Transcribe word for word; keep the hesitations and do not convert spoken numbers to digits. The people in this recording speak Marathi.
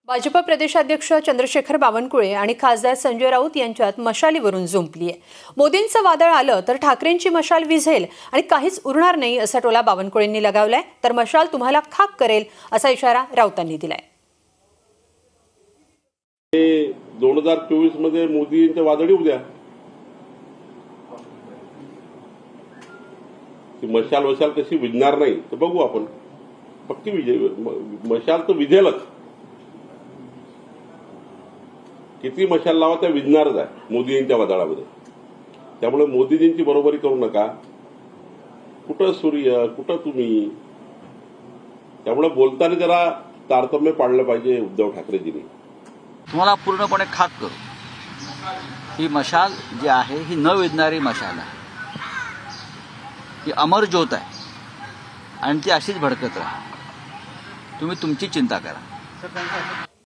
भाजपा प्रदेशाध्यक्ष चंद्रशेखर बावनकुळे आणि खासदार संजय राऊत यांच्यात मशालीवरून जुंपली आहे। मोदींचं वादळ आलं तर ठाकरेंची मशाल विझेल आणि काहीच उरणार नाही असा टोला बावनकुळेंनी लगावलाय, तर मशाल तुम्हाला खाक करेल असा इशारा राऊतांनी दिलाय। दोन हजार चोवीस मध्ये मोदींचं वादळ उद्या मशाल वशाल कशी विझणार नाही तर बघू आपण। पक्की विजय मशाल तर विझेलच, किती मशाल लावा त्या विझणारच आहे मोदींच्या वादळामध्ये। त्यामुळे मोदीजींची बरोबरी करू नका, कुठं सूर्य कुठं तुम्ही। त्यामुळे बोलताना जरा तारतम्य पाळलं पाहिजे उद्धव ठाकरेजींनी। तुम्हाला पूर्णपणे खाक करू, ही मशाल जी आहे ही न विझणारी मशाल आहे, ही अमर ज्योत आहे आणि ती अशीच भडकत राहील। तुम्ही तुमची चिंता करा।